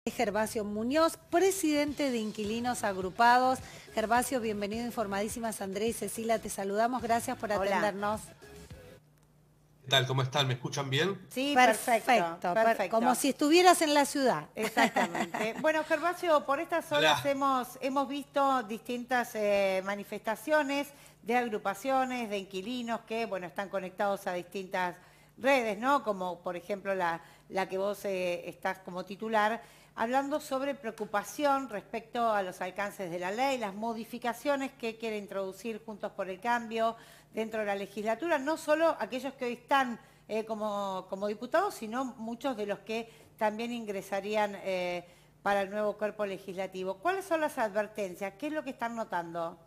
Gervasio Muñoz, presidente de Inquilinos Agrupados. Gervasio, bienvenido, informadísimas. Andrés y Cecilia, te saludamos. Gracias por atendernos. ¿Qué tal? ¿Cómo están? ¿Me escuchan bien? Sí, Perfecto. Como si estuvieras en la ciudad. Exactamente. Bueno, Gervasio, por estas horas hemos visto distintas manifestaciones de agrupaciones, de inquilinos que, bueno, están conectados a distintas redes, ¿no? Como, por ejemplo, la que vos estás como titular, hablando sobre preocupación respecto a los alcances de la ley, las modificaciones que quiere introducir Juntos por el Cambio dentro de la legislatura, no solo aquellos que hoy están como diputados, sino muchos de los que también ingresarían para el nuevo cuerpo legislativo. ¿Cuáles son las advertencias? ¿Qué es lo que están notando?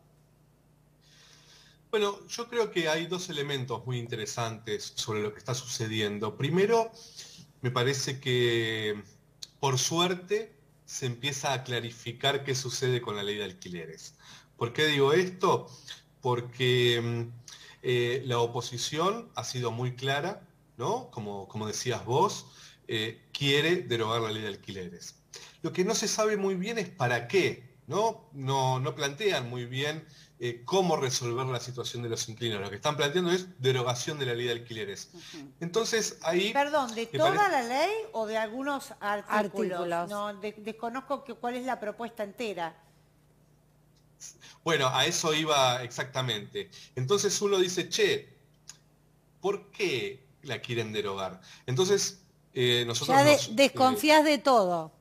Bueno, yo creo que hay dos elementos muy interesantes sobre lo que está sucediendo. Primero, me parece que, por suerte, se empieza a clarificar qué sucede con la ley de alquileres. ¿Por qué digo esto? Porque la oposición ha sido muy clara, ¿no? Como decías vos, quiere derogar la ley de alquileres. Lo que no se sabe muy bien es para qué, ¿no? No plantean muy bien cómo resolver la situación de los inquilinos. Lo que están planteando es derogación de la ley de alquileres. Entonces, ahí... Perdón, ¿de toda la ley o de algunos artículos? No, desconozco cuál es la propuesta entera. Bueno, a eso iba exactamente. Entonces uno dice, che, ¿por qué la quieren derogar? Entonces, nosotros ya desconfías de todo.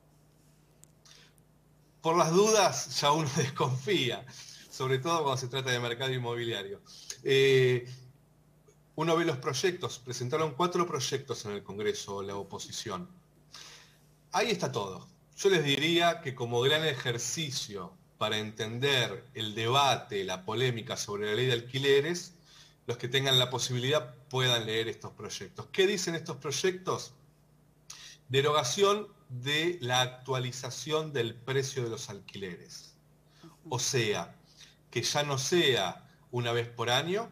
Por las dudas, ya uno desconfía, sobre todo cuando se trata de mercado inmobiliario. Uno ve los proyectos, presentaron 4 proyectos en el Congreso, la oposición. Ahí está todo. Yo les diría que como gran ejercicio para entender el debate, la polémica sobre la ley de alquileres, los que tengan la posibilidad puedan leer estos proyectos. ¿Qué dicen estos proyectos? Derogación de la actualización del precio de los alquileres. O sea, que ya no sea una vez por año,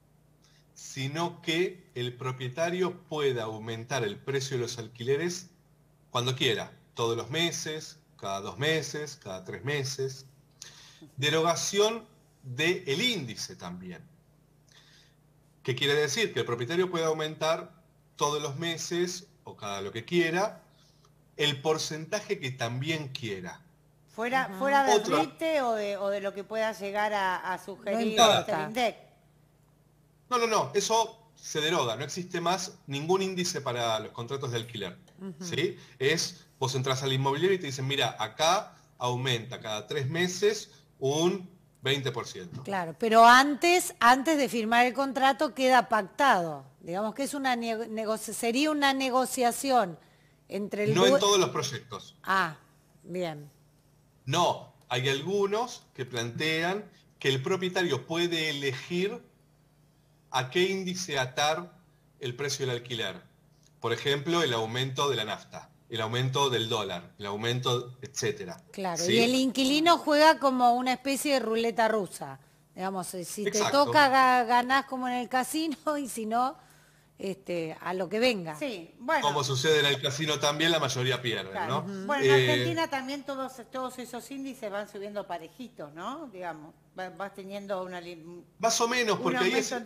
sino que el propietario pueda aumentar el precio de los alquileres cuando quiera, todos los meses, cada 2 meses, cada 3 meses. Derogación del índice también. ¿Qué quiere decir? Que el propietario puede aumentar todos los meses o cada lo que quiera, el porcentaje que también quiera. Fuera del RITE o de lo que pueda llegar a sugerir el INDEC. No, eso se deroga, no existe más ningún índice para los contratos de alquiler. ¿Sí? Vos entras al inmobiliario y te dicen, mira, acá aumenta cada 3 meses un 20%. Claro, pero antes de firmar el contrato queda pactado. Digamos que es sería una negociación entre el... No en todos los proyectos. Ah, bien. No, hay algunos que plantean que el propietario puede elegir a qué índice atar el precio del alquiler. Por ejemplo, el aumento de la nafta, el aumento del dólar, el aumento, etcétera. Claro, ¿sí? Y el inquilino juega como una especie de ruleta rusa. Digamos, si te toca ganás como en el casino y si no, a lo que venga. Sí, bueno. Como sucede en el casino también, la mayoría pierde, claro. ¿no? Bueno, en Argentina también todos esos índices van subiendo parejitos, ¿no? Digamos, vas teniendo una... Más o menos, porque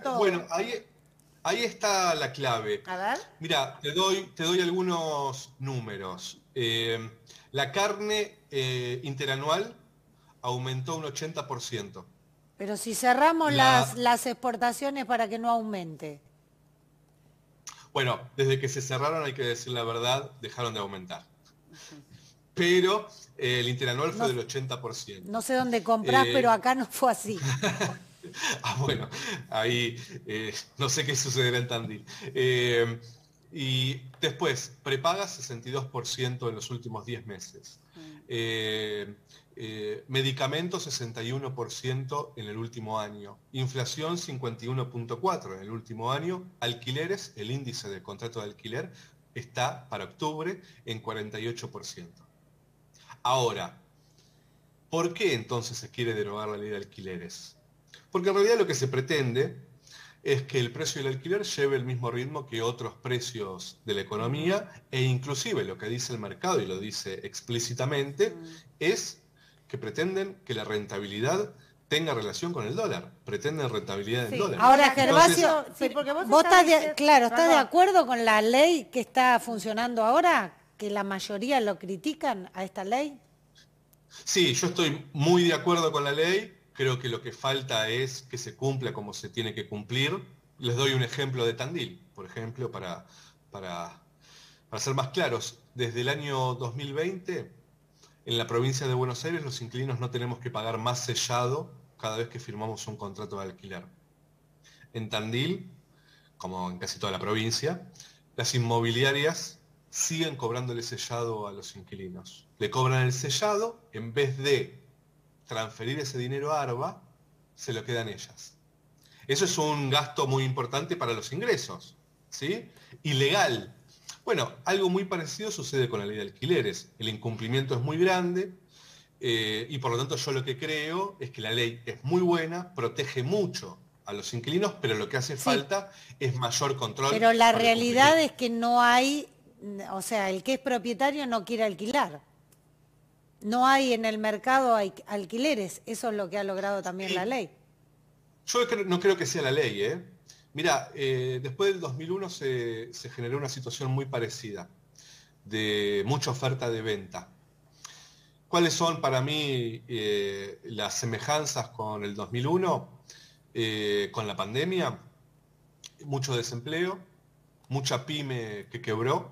ahí está la clave. A ver. Mira, te doy algunos números. La carne interanual aumentó un 80%. Pero si cerramos las exportaciones para que no aumente. Bueno, desde que se cerraron, hay que decir la verdad, dejaron de aumentar. Pero el interanual fue del 80%. No sé dónde comprás, pero acá no fue así. Bueno, ahí no sé qué sucederá en Tandil. Y después, prepaga 62% en los últimos 10 meses. Medicamentos 61% en el último año. Inflación 51.4% en el último año. Alquileres, el índice de contrato de alquiler está para octubre en 48%. Ahora, ¿por qué entonces se quiere derogar la ley de alquileres? Porque en realidad lo que se pretende es que el precio del alquiler lleve el mismo ritmo que otros precios de la economía, e inclusive lo que dice el mercado, y lo dice explícitamente, es que pretenden que la rentabilidad tenga relación con el dólar, pretenden rentabilidad en dólares. Ahora, Gervasio, sí, porque vos ¿estás de acuerdo con la ley que está funcionando ahora? ¿Que la mayoría lo critican a esta ley? Sí, yo estoy muy de acuerdo con la ley. Creo que lo que falta es que se cumpla como se tiene que cumplir. Les doy un ejemplo de Tandil, por ejemplo, para ser más claros. Desde el año 2020, en la provincia de Buenos Aires, los inquilinos no tenemos que pagar más sellado cada vez que firmamos un contrato de alquiler. En Tandil, como en casi toda la provincia, las inmobiliarias siguen cobrándole sellado a los inquilinos. Le cobran el sellado, en vez de transferir ese dinero a ARBA, se lo quedan ellas. Eso es un gasto muy importante para los ingresos, ¿sí? Ilegal. Bueno, algo muy parecido sucede con la ley de alquileres. El incumplimiento es muy grande y por lo tanto yo lo que creo es que la ley es muy buena, protege mucho a los inquilinos, pero lo que hace falta es mayor control. Pero la realidad es que no hay, o sea, el que es propietario no quiere alquilar. No hay en el mercado alquileres, eso es lo que ha logrado también la ley. Yo no creo que sea la ley, ¿eh? Mirá, después del 2001 se generó una situación muy parecida, de mucha oferta de venta. ¿Cuáles son para mí las semejanzas con el 2001? Con la pandemia, mucho desempleo, mucha pyme que quebró,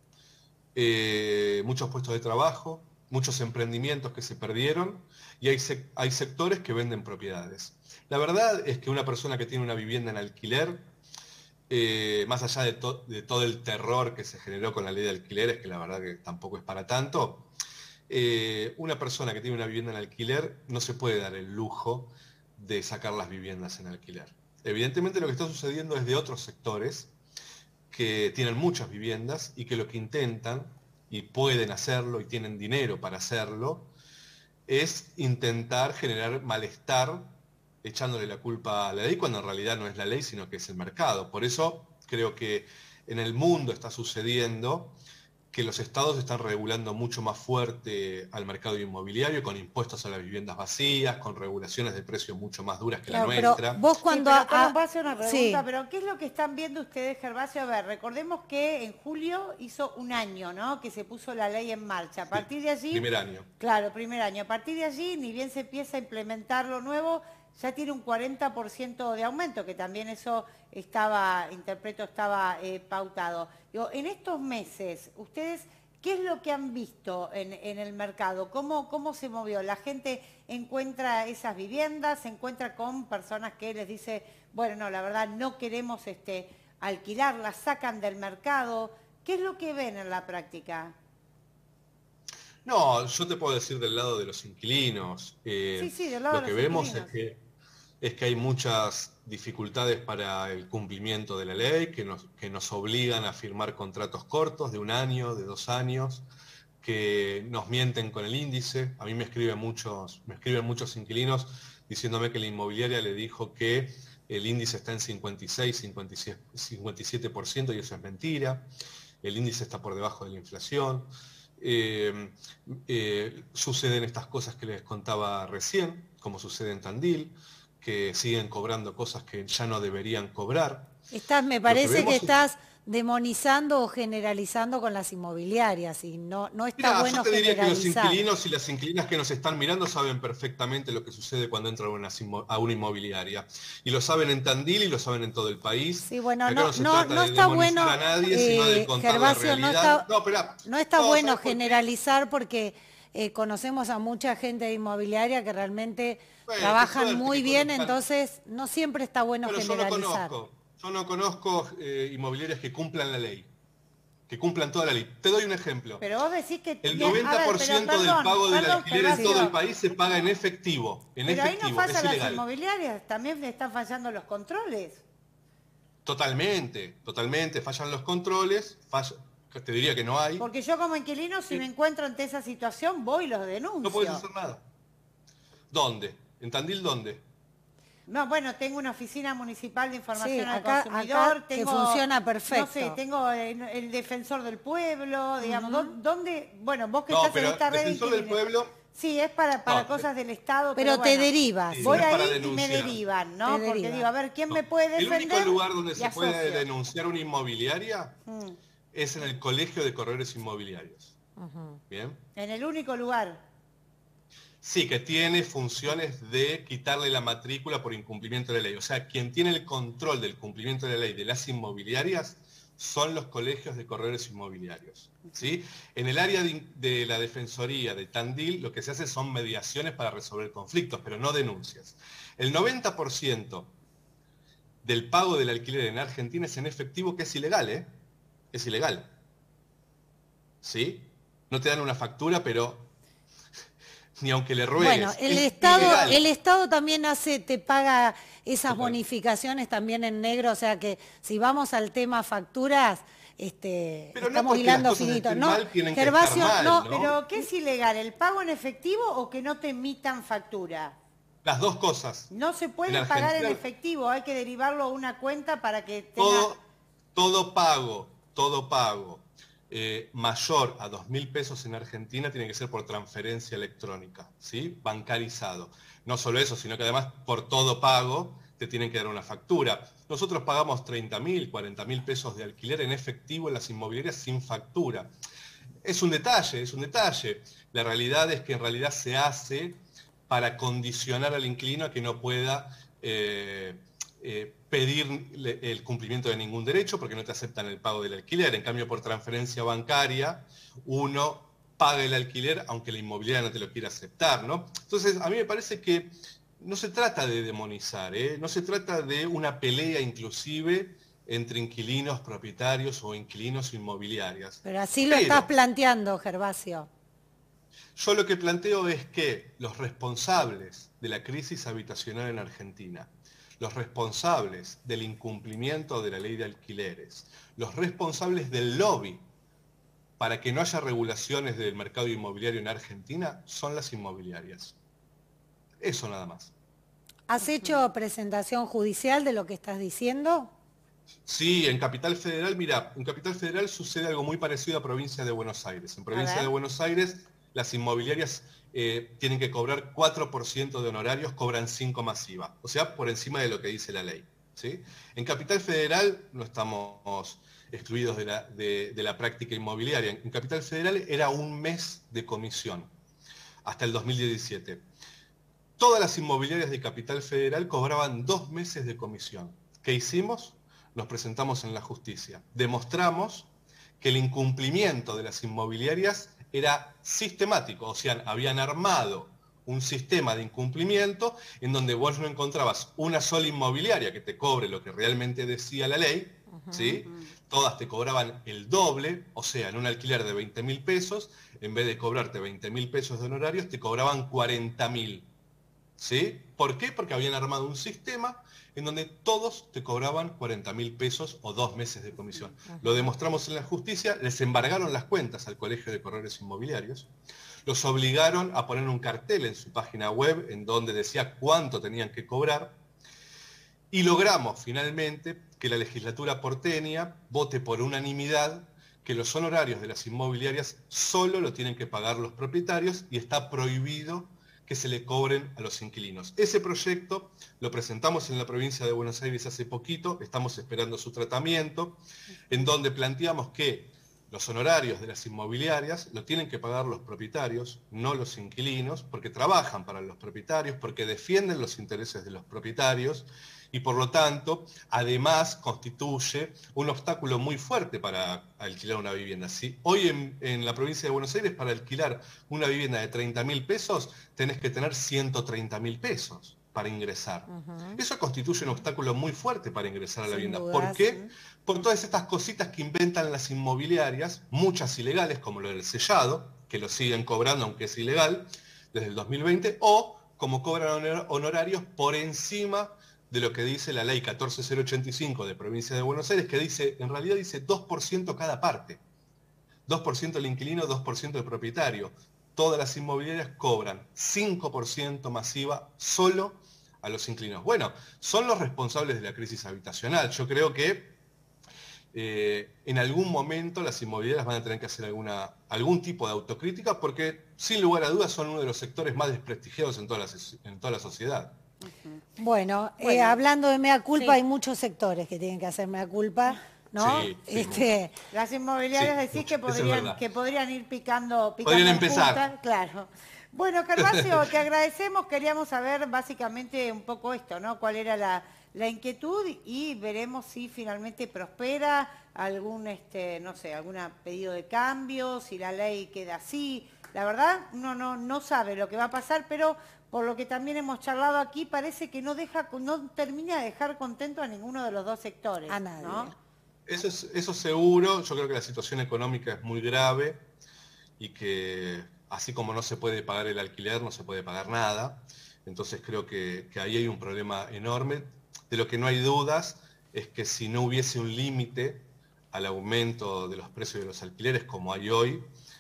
muchos puestos de trabajo, muchos emprendimientos que se perdieron y hay sectores que venden propiedades. La verdad es que una persona que tiene una vivienda en alquiler, más allá de todo el terror que se generó con la ley de alquileres, que la verdad que tampoco es para tanto, una persona que tiene una vivienda en alquiler no se puede dar el lujo de sacar las viviendas en alquiler. Evidentemente lo que está sucediendo es de otros sectores que tienen muchas viviendas y que lo que intentan, y pueden hacerlo y tienen dinero para hacerlo, es intentar generar malestar echándole la culpa a la ley cuando en realidad no es la ley sino que es el mercado. Por eso creo que en el mundo está sucediendo que los estados están regulando mucho más fuerte al mercado inmobiliario, con impuestos a las viviendas vacías, con regulaciones de precios mucho más duras que la nuestra. Pero vos cuando... Sí, pero voy a hacer una pregunta, pero ¿qué es lo que están viendo ustedes, Gervasio? A ver, recordemos que en julio hizo un año, ¿no?, que se puso la ley en marcha. A partir de allí... Primer año. Claro, primer año. A partir de allí, ni bien se empieza a implementar lo nuevo, ya tiene un 40% de aumento, que también eso estaba, interpreto, estaba pautado. Digo, en estos meses, ¿ustedes qué es lo que han visto en el mercado? ¿Cómo se movió? ¿La gente encuentra esas viviendas? ¿Se encuentra con personas que les dice, bueno, no, la verdad no queremos alquilarlas, sacan del mercado? ¿Qué es lo que ven en la práctica? No, yo te puedo decir del lado de los inquilinos. Sí, del lado lo de que los vemos inquilinos. es que hay muchas dificultades para el cumplimiento de la ley, que nos obligan a firmar contratos cortos de 1 año, de 2 años, que nos mienten con el índice. A mí me escriben muchos inquilinos diciéndome que la inmobiliaria le dijo que el índice está en 56, 57% y eso es mentira. El índice está por debajo de la inflación. Suceden estas cosas que les contaba recién, como sucede en Tandil, que siguen cobrando cosas que ya no deberían cobrar. Me parece que estás demonizando o generalizando con las inmobiliarias y no está bueno generalizar. Yo te diría que los inquilinos y las inquilinas que nos están mirando saben perfectamente lo que sucede cuando entran a una inmobiliaria. Y lo saben en Tandil y lo saben en todo el país. Sí, bueno, no está bueno, Gervasio, no está bueno generalizar porque conocemos a mucha gente de inmobiliaria que realmente trabajan muy bien, entonces no siempre está bueno generalizar. Yo no conozco inmobiliarias que cumplan la ley, que cumplan toda la ley. Te doy un ejemplo. Pero vos decís que... El 90% del pago del alquiler en todo el país se paga en efectivo. Pero ahí no fallan las inmobiliarias, también están fallando los controles. Totalmente, fallan los controles, te diría que no hay. Porque yo como inquilino, si me encuentro ante esa situación, voy y los denuncio. No puedes hacer nada. ¿Dónde? ¿En Tandil dónde? No, bueno, tengo una oficina municipal de información al consumidor. Acá que funciona perfecto. No sé, tengo el defensor del pueblo, digamos, ¿dónde? Bueno, vos que estás en esta red... defensor del pueblo... Sí, es para cosas del Estado. Pero te derivas. Voy ahí y me derivan, ¿no? Porque digo, a ver, ¿quién me puede defender? El único lugar donde se puede denunciar una inmobiliaria es en el Colegio de Corredores Inmobiliarios. ¿Bien? En el único lugar. Sí, que tiene funciones de quitarle la matrícula por incumplimiento de la ley. O sea, quien tiene el control del cumplimiento de la ley de las inmobiliarias son los colegios de corredores inmobiliarios. ¿Sí? En el área de la Defensoría de Tandil lo que se hace son mediaciones para resolver conflictos, pero no denuncias. El 90% del pago del alquiler en Argentina es en efectivo, que es ilegal, ¿eh? Es ilegal. ¿Sí? No te dan una factura, pero ni aunque le ruegues. Bueno, el Estado también te paga esas bonificaciones también en negro, o sea que si vamos al tema facturas, estamos hilando finito. No, Gervasio, ¿no? Pero ¿qué es ilegal? ¿El pago en efectivo o que no te emitan factura? Las dos cosas. No se puede pagar en efectivo, hay que derivarlo a una cuenta para que tenga... Todo pago mayor a 2.000 pesos en Argentina tiene que ser por transferencia electrónica, ¿sí? Bancarizado. No solo eso, sino que además por todo pago te tienen que dar una factura. Nosotros pagamos 30.000, 40.000 pesos de alquiler en efectivo en las inmobiliarias sin factura. Es un detalle, es un detalle. La realidad es que en realidad se hace para condicionar al inquilino a que no pueda pedir el cumplimiento de ningún derecho porque no te aceptan el pago del alquiler. En cambio, por transferencia bancaria, uno paga el alquiler aunque la inmobiliaria no te lo quiera aceptar, ¿no? Entonces, a mí me parece que no se trata de demonizar, no se trata de una pelea inclusive entre inquilinos propietarios o inquilinos inmobiliarias. Pero así lo estás planteando, Gervasio. Yo lo que planteo es que los responsables de la crisis habitacional en Argentina, los responsables del incumplimiento de la ley de alquileres, los responsables del lobby para que no haya regulaciones del mercado inmobiliario en Argentina son las inmobiliarias. Eso nada más. ¿Has hecho presentación judicial de lo que estás diciendo? Sí, en Capital Federal, mira, en Capital Federal sucede algo muy parecido a Provincia de Buenos Aires. En Provincia de Buenos Aires las inmobiliarias tienen que cobrar 4% de honorarios, cobran 5 más IVA, o sea, por encima de lo que dice la ley, ¿sí? En Capital Federal no estamos excluidos de la práctica inmobiliaria. En Capital Federal era 1 mes de comisión, hasta el 2017. Todas las inmobiliarias de Capital Federal cobraban 2 meses de comisión. ¿Qué hicimos? Nos presentamos en la justicia. Demostramos que el incumplimiento de las inmobiliarias era sistemático, o sea, habían armado un sistema de incumplimiento en donde vos no encontrabas una sola inmobiliaria que te cobre lo que realmente decía la ley, ¿sí? Todas te cobraban el doble, o sea, en un alquiler de 20.000 pesos, en vez de cobrarte 20.000 pesos de honorarios, te cobraban 40.000, ¿sí? ¿Por qué? Porque habían armado un sistema en donde todos te cobraban 40.000 pesos o 2 meses de comisión. Lo demostramos en la justicia, les embargaron las cuentas al Colegio de Corredores Inmobiliarios, los obligaron a poner un cartel en su página web en donde decía cuánto tenían que cobrar, y logramos finalmente que la legislatura porteña vote por unanimidad que los honorarios de las inmobiliarias solo lo tienen que pagar los propietarios y está prohibido que se le cobren a los inquilinos. Ese proyecto lo presentamos en la provincia de Buenos Aires hace poquito, estamos esperando su tratamiento, en donde planteamos que los honorarios de las inmobiliarias lo tienen que pagar los propietarios, no los inquilinos, porque trabajan para los propietarios, porque defienden los intereses de los propietarios y por lo tanto, además, constituye un obstáculo muy fuerte para alquilar una vivienda. ¿Sí? Hoy en la provincia de Buenos Aires, para alquilar una vivienda de 30.000 pesos, tenés que tener 130.000 pesos para ingresar. Eso constituye un obstáculo muy fuerte para ingresar a la vivienda. ¿Por qué? Por todas estas cositas que inventan las inmobiliarias, muchas ilegales, como lo del sellado, que lo siguen cobrando aunque es ilegal, desde el 2020, o como cobran honorarios por encima de lo que dice la ley 14085 de Provincia de Buenos Aires, que dice, en realidad dice 2% cada parte. 2% el inquilino, 2% el propietario. Todas las inmobiliarias cobran 5% masiva solo a los inquilinos? Bueno, son los responsables de la crisis habitacional. Yo creo que en algún momento las inmobiliarias van a tener que hacer algún tipo de autocrítica porque, sin lugar a dudas, son uno de los sectores más desprestigiados en toda la sociedad. Bueno, hablando de mea culpa, hay muchos sectores que tienen que hacer mea culpa, ¿no? Sí, las inmobiliarias decís que podrían ir picando podrían empezar. Punta, claro. Bueno, Gervasio, te agradecemos. Queríamos saber básicamente un poco esto, ¿no? Cuál era la inquietud y veremos si finalmente prospera algún, no sé, algún pedido de cambio, si la ley queda así. La verdad, uno no sabe lo que va a pasar, pero por lo que también hemos charlado aquí, parece que no termina de dejar contento a ninguno de los dos sectores. A nadie. ¿No? Eso seguro. Yo creo que la situación económica es muy grave y que así como no se puede pagar el alquiler, no se puede pagar nada. Entonces creo que ahí hay un problema enorme. De lo que no hay dudas es que si no hubiese un límite al aumento de los precios de los alquileres como hay hoy,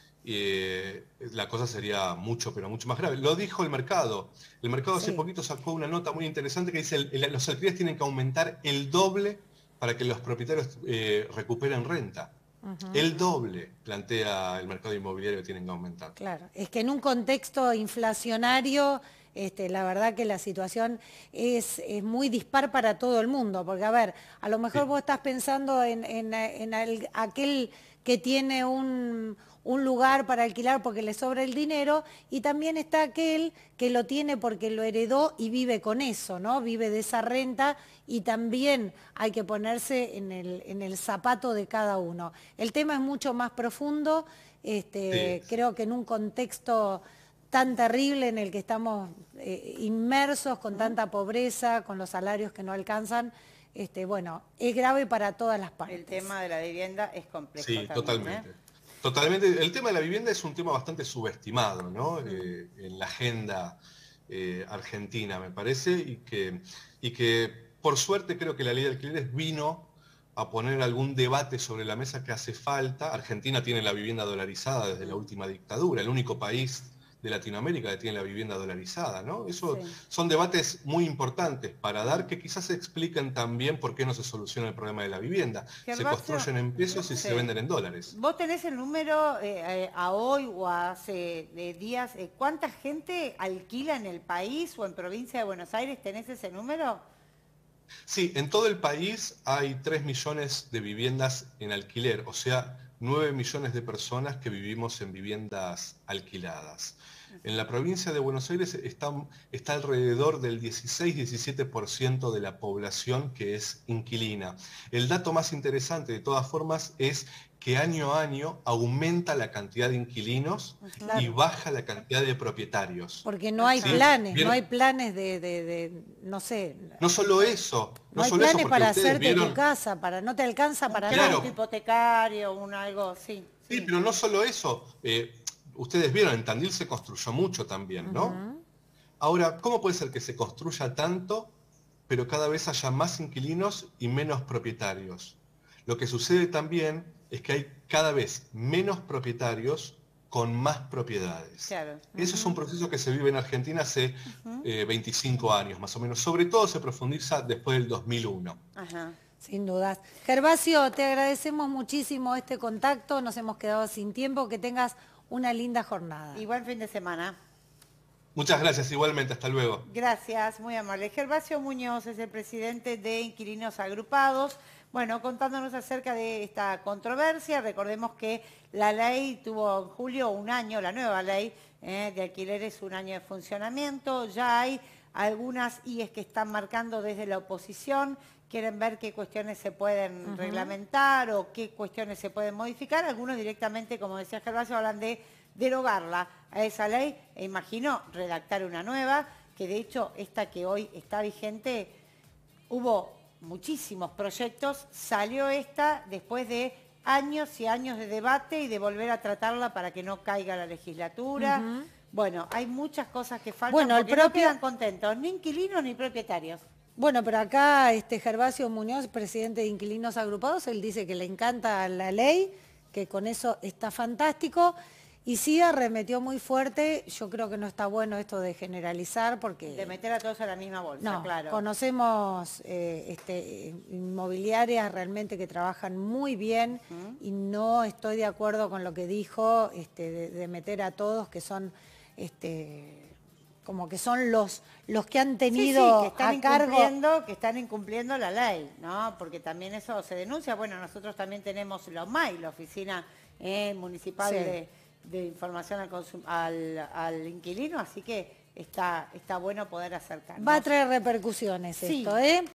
la cosa sería mucho, pero mucho más grave. Lo dijo el mercado. El mercado hace poquito sacó una nota muy interesante que dice los alquileres tienen que aumentar el doble para que los propietarios recuperen renta. El doble, plantea el mercado inmobiliario, que tienen que aumentar. Claro, es que en un contexto inflacionario, la verdad que la situación es muy dispar para todo el mundo, porque a ver, a lo mejor vos estás pensando en aquel que tiene un lugar para alquilar porque le sobra el dinero, y también está aquel que lo tiene porque lo heredó y vive con eso, ¿no? Vive de esa renta, y también hay que ponerse en el zapato de cada uno. El tema es mucho más profundo, creo que en un contexto tan terrible en el que estamos inmersos, con tanta pobreza, con los salarios que no alcanzan, bueno, es grave para todas las partes. El tema de la vivienda es complejo. Sí, también, totalmente. El tema de la vivienda es un tema bastante subestimado, ¿no? En la agenda argentina, me parece, y que por suerte creo que la ley de alquileres vino a poner algún debate sobre la mesa que hace falta. Argentina tiene la vivienda dolarizada desde la última dictadura, el único país de Latinoamérica que tiene la vivienda dolarizada, ¿no? Eso son debates muy importantes para dar, que quizás expliquen también por qué no se soluciona el problema de la vivienda. Se construyen en pesos y se venden en dólares. ¿Vos tenés el número a hoy o hace días? ¿Cuánta gente alquila en el país o en provincia de Buenos Aires? ¿Tenés ese número? Sí, en todo el país hay 3 millones de viviendas en alquiler, o sea, 9 millones de personas que vivimos en viviendas alquiladas. En la provincia de Buenos Aires está alrededor del 16-17% de la población que es inquilina. El dato más interesante, de todas formas, es que año a año aumenta la cantidad de inquilinos y baja la cantidad de propietarios. Porque no hay planes, no hay planes no sé. No solo eso. No hay planes para hacerte tu casa, no te alcanza para nada. Un hipotecario, algo así. Sí, pero no solo eso. Ustedes vieron, en Tandil se construyó mucho también, ¿no? Ahora, ¿cómo puede ser que se construya tanto, pero cada vez haya más inquilinos y menos propietarios? Lo que sucede también es que hay cada vez menos propietarios con más propiedades. Claro. Eso es un proceso que se vive en Argentina hace 25 años, más o menos. Sobre todo se profundiza después del 2001. Sin dudas. Gervasio, te agradecemos muchísimo este contacto, nos hemos quedado sin tiempo, que tengas una linda jornada. Y buen fin de semana. Muchas gracias, igualmente, hasta luego. Gracias, muy amable. Gervasio Muñoz es el presidente de Inquilinos Agrupados. Bueno, contándonos acerca de esta controversia. Recordemos que la ley tuvo en julio un año, la nueva ley de alquileres, un año de funcionamiento. Ya hay algunas IES que están marcando desde la oposición, quieren ver qué cuestiones se pueden reglamentar o qué cuestiones se pueden modificar. Algunos directamente, como decía Gervasio, hablan de derogarla a esa ley e imagino redactar una nueva, que de hecho esta que hoy está vigente, hubo muchísimos proyectos, salió esta después de años y años de debate y de volver a tratarla para que no caiga la legislatura. Bueno, hay muchas cosas que faltan porque no quedan contentos, ni inquilinos ni propietarios. Bueno, pero acá Gervasio Muñoz, presidente de Inquilinos Agrupados, él dice que le encanta la ley, que con eso está fantástico. Y sí arremetió muy fuerte, yo creo que no está bueno esto de generalizar porque... De meter a todos a la misma bolsa, no, claro. Conocemos inmobiliarias realmente que trabajan muy bien y no estoy de acuerdo con lo que dijo de meter a todos que son... como que son los que han tenido que están a cargo... que están incumpliendo la ley, ¿no? Porque también eso se denuncia. Bueno, nosotros también tenemos la OMAI, la Oficina Municipal de Información al Inquilino, así que está bueno poder acercarnos. Va a traer repercusiones esto, ¿eh?